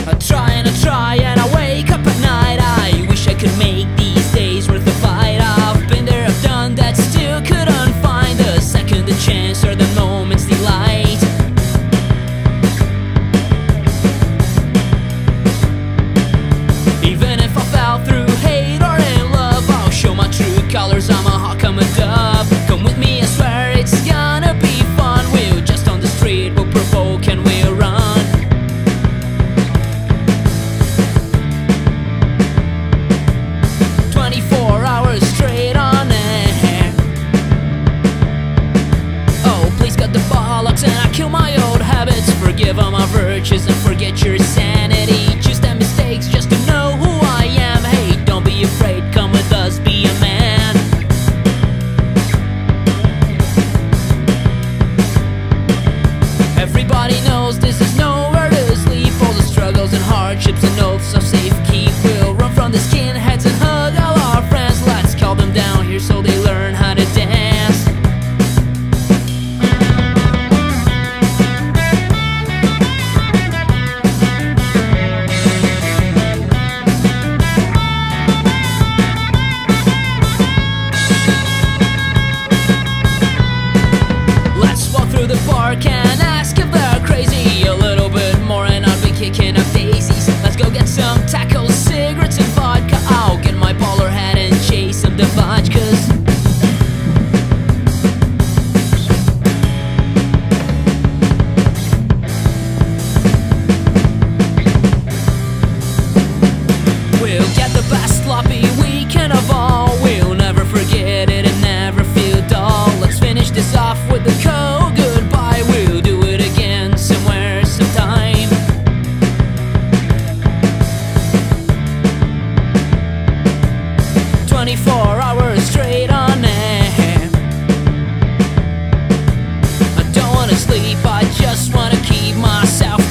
I try and I wake up at night. I wish I could make these days worth the fight. I've been there, I've done that, still couldn't find the second, the chance, or the moment's delight. Even if I fell through hate or in love, I'll show my true colors. I'm a hawk, I'm a dove. Come with me, I swear it's gonna be fun. We'll just on the street, we'll provoke and we'll run. 24 hours straight on air. Oh, please cut the bollocks and I kill my old habits. Forgive all my virtues and forget your sanity. Just the mistakes just to know who I am. Hey, don't be afraid, come with us, be a man. Everybody knows this is nowhere to sleep. All the struggles and hardships and oaths of safekeep. We'll run from the skinheads and hug all our friends. Let's call them down here so they learn how to dance. Let's walk through the park and ask if they're crazy. A little bit more and I'll be kicking up daisies. Let's go get some tacos, cigarettes and vodka. I'll get my bowler hat and chase some debauchkas. We'll get the best sloppy weekend of all. We'll never forget it and never feel dull. Let's finish this off with the code goodbye. We'll do it again somewhere, sometime. 24 hours straight on air. I don't wanna sleep, I just wanna keep myself